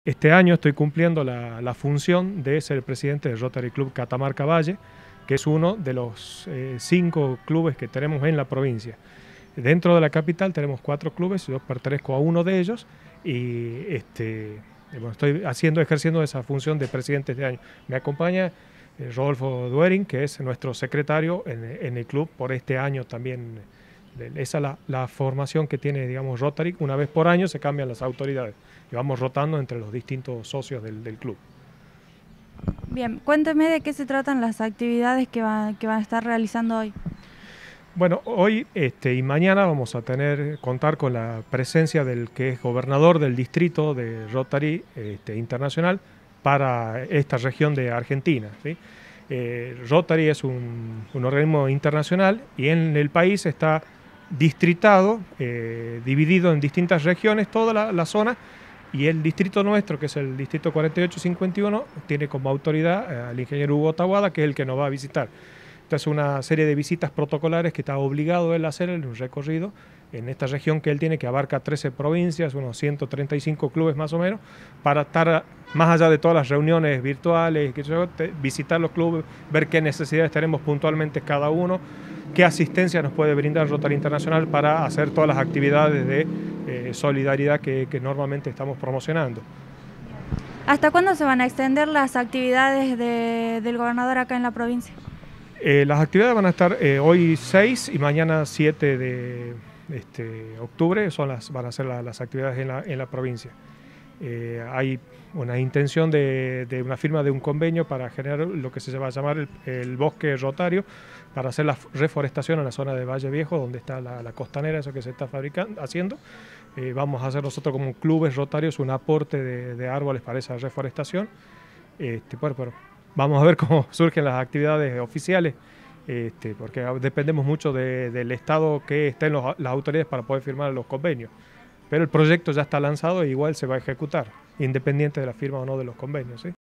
Este año estoy cumpliendo la función de ser el presidente del Rotary Club Catamarca Valle, que es uno de los 5 clubes que tenemos en la provincia. Dentro de la capital tenemos 4 clubes, yo pertenezco a uno de ellos y bueno, estoy ejerciendo esa función de presidente este año. Me acompaña Rodolfo Duering, que es nuestro secretario en el club por este año también. Esa es la formación que tiene, digamos, Rotary. Una vez por año se cambian las autoridades y vamos rotando entre los distintos socios del club. Bien, cuénteme de qué se tratan las actividades que van a estar realizando hoy. Bueno, hoy y mañana vamos a contar con la presencia del que es gobernador del distrito de Rotary Internacional para esta región de Argentina, ¿sí? Rotary es un organismo internacional y en el país está distritado, dividido en distintas regiones, toda la zona, y el distrito nuestro, que es el distrito 4851, tiene como autoridad al ingeniero Hugo Taboada, que es el que nos va a visitar. Esta es una serie de visitas protocolares que está obligado él a hacer en un recorrido en esta región que él tiene, que abarca 13 provincias, unos 135 clubes más o menos, para estar más allá de todas las reuniones virtuales, visitar los clubes, ver qué necesidades tenemos puntualmente cada uno, qué asistencia nos puede brindar Rotary Internacional para hacer todas las actividades de solidaridad que normalmente estamos promocionando. ¿Hasta cuándo se van a extender las actividades del gobernador acá en la provincia? Las actividades van a estar hoy 6 y mañana 7 de octubre, van a ser las actividades en la provincia. Hay una intención de una firma de un convenio para generar lo que se va a llamar el bosque rotario, para hacer la reforestación en la zona de Valle Viejo, donde está la costanera, eso que se está haciendo. Vamos a hacer nosotros como clubes rotarios un aporte de árboles para esa reforestación. Pero vamos a ver cómo surgen las actividades oficiales, porque dependemos mucho del estado que estén las autoridades para poder firmar los convenios. Pero el proyecto ya está lanzado e igual se va a ejecutar, independiente de la firma o no de los convenios, ¿sí?